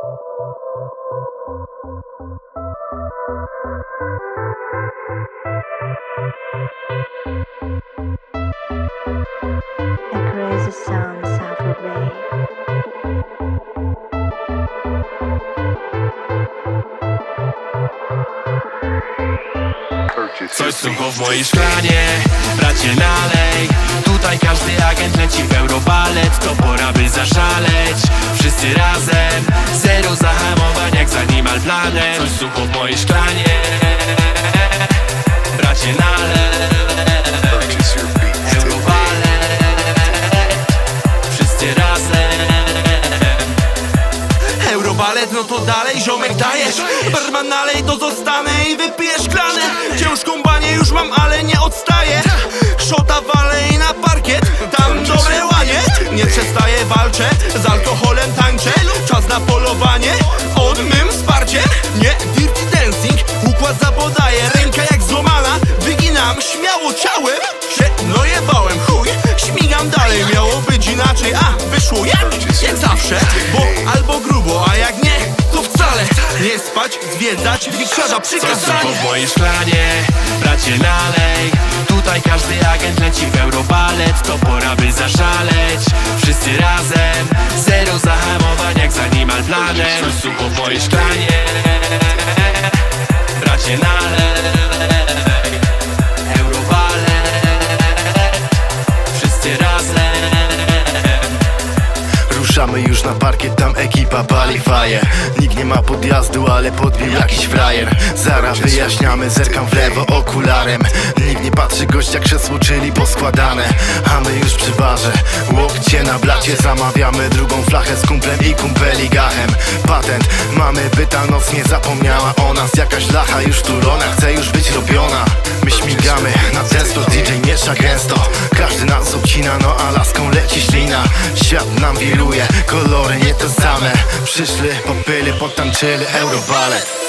crazy sound, Suffer Bay. Coś sucho w mojej szklanie, bracie nalej. Tutaj każdy agent leci w Eurobalet. To pora by zaszaleć, wszyscy razem. Zero zahamowań jak z Animal Planet. Coś sucho w mojej szklanie, bracie nalej. Eurobalet, wszyscy razem. Eurobalet, no to dalej ziomek dajesz. Barman nalej, to zostanę i wypiję szklane. Ciężką banię już mam, ale nie odstaję. Szota walę i na parkiet, tam dobre łanie. Nie przestaję, walczę, z alkoholem tańczę. Czas na polowanie, od mym wsparciem. Nie dirty dancing, układ zapodaję. Ręka jak złamana, wyginam śmiało ciałem. Się no jebałem, chuj, śmigam dalej. Miało być inaczej, a wyszło jak zawsze. Bo albo grubo, a jak nie, to wcale. Nie spać, zwiedzać, wisiada przykazanie. Coś sucho w mojej szklanie, bracie nalej. Tutaj każdy agent leci w Eurobalet. To pora by zaszaleć, wszyscy razem. Zero zahamowań jak z Animal Planet. Coś sucho w mojej szklanie, bracie nalej. Eurobalet, wszyscy razem. Ruszamy już na parkiet, tam ekipa pali faję. Nikt nie ma podjazdu, ale podbił jakiś frajer. Zaraz wyjaśniamy, zerkam w lewo okularem. Nikt nie patrzy, gościa krzesło, czyli poskładane. A my już przy barze, łokcie na blacie. Zamawiamy drugą flachę z kumplem i kumpeli gachem. Patent mamy, by ta noc nie zapomniała o nas. Jakaś lacha już tulona, chce już być robiona. My śmigamy na testo, DJ miesza gęsto. Każdy nas obcina, no a laską leci ślina. Świat nam wiruje, kolory nie te same. Przyszli, popyli, potańczyli Eurobalet.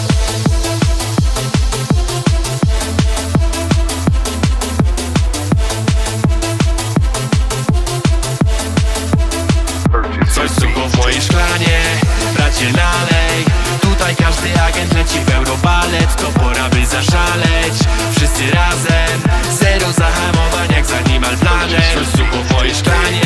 Coś sucho w mojej szklanie, bracie nalej. Tutaj każdy agent leci w Eurobalet. To pora by zaszaleć, wszyscy razem. Zero zahamowań jak z Animal Planet. Coś sucho w mojej szklanie,